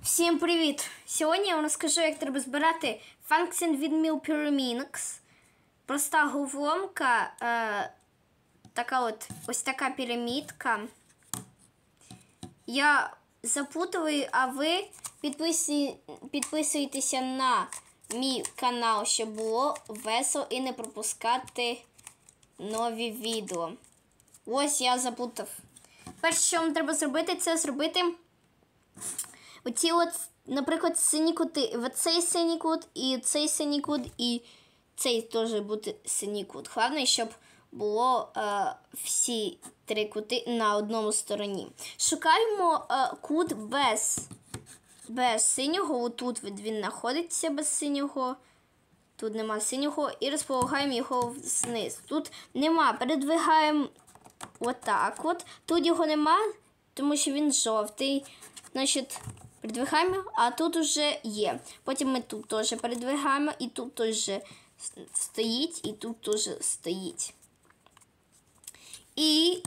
Всім привіт! Сьогодні я вам розкажу, як треба збирати Function від Pyraminx. Проста головоломка, ось така пірамідка. Я запутую, а ви підписуйтеся на мій канал, щоб було весело і не пропускати нові відео. Ось я запутав. Перше, що вам треба зробити, це зробити оці наприклад, сині кути. Оцей синій кут, і цей синій кут, і цей теж буде синій кут. Головне, щоб було всі три кути на одному стороні. Шукаємо кут без синього. Отут він знаходиться без синього. Тут нема синього. І розполагаємо його вниз. Тут нема. Передвигаємо отак от. Тут його нема, тому що він жовтий. Значить, передвигаємо, а тут уже є. Потім ми тут теж передвигаємо, і тут теж стоїть, і тут теж стоїть. І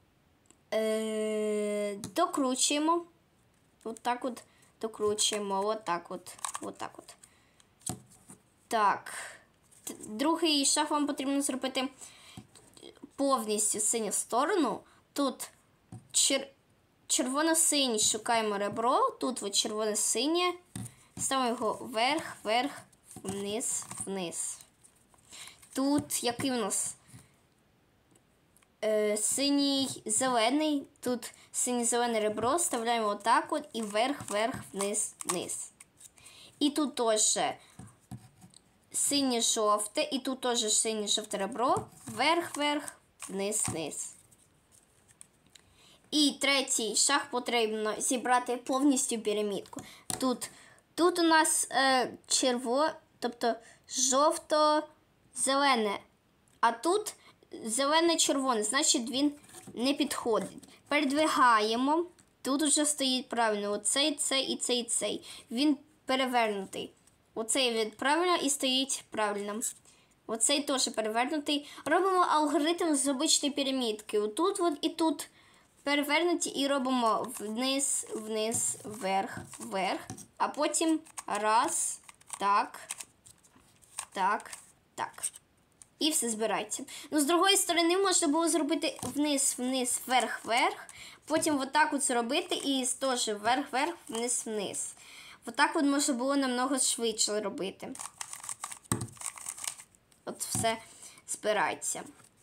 докручуємо. Отак от докручуємо. Отак от. Так. Другий шаг вам потрібно зробити повністю синю сторону. Тут червоно-синій, шукаємо ребро, тут от червоно-синє, ставимо його вверх, вверх, вниз, вниз. Тут який у нас синій, зелений, тут синє-зелене ребро, вставляємо отак от і вверх, вверх, вниз, вниз. І тут теж синє-жовте, і тут теж синє-жовте ребро, вверх, вверх, вниз, вниз. І третій шаг потрібно зібрати повністю пірамідку. Тут у нас тобто жовто-зелене, а тут зелене-червоне, значить він не підходить. Передвигаємо, тут вже стоїть правильно, оцей, цей і цей, цей. Він перевернутий. Оцей від правильно і стоїть правильно. Оцей теж перевернутий. Робимо алгоритм з обичної пірамідки. Отут от і тут перевернуті і робимо вниз, вниз, вверх, вверх. А потім раз, так, так, так. І все збирається. Ну, з другої сторони можна було зробити вниз, вниз, вверх, вверх. Потім отак от зробити і теж вверх, вверх, вниз, вниз. Отак от можна було намного швидше робити. От все збирається.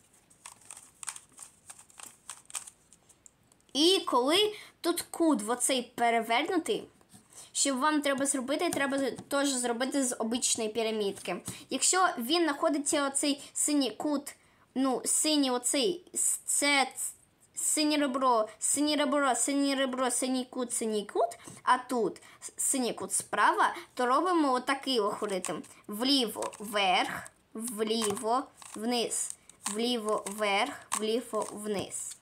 І коли тут кут оцей перевернутий, що вам треба зробити, треба теж зробити з обичної пірамідки. Якщо він знаходиться оцей синій кут, синій оцей, це синє ребро, синє ребро, синє ребро, синій кут, а тут синій кут справа, то робимо отакий алгоритм. Вліво, вверх, вліво, вниз, вліво, вверх, вліво, вниз.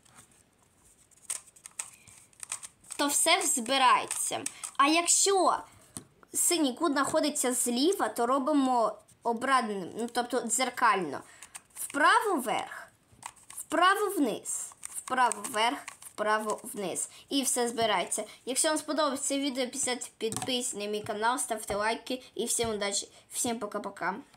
То все збирається. А якщо синій кут знаходиться зліва, то робимо обратним, тобто дзеркально. Вправо вверх, вправо вниз, вправо вверх, вправо вниз. І все збирається. Якщо вам сподобається відео, підписуйтесь на мій канал, ставте лайки і всім удачі. Всім пока-пока.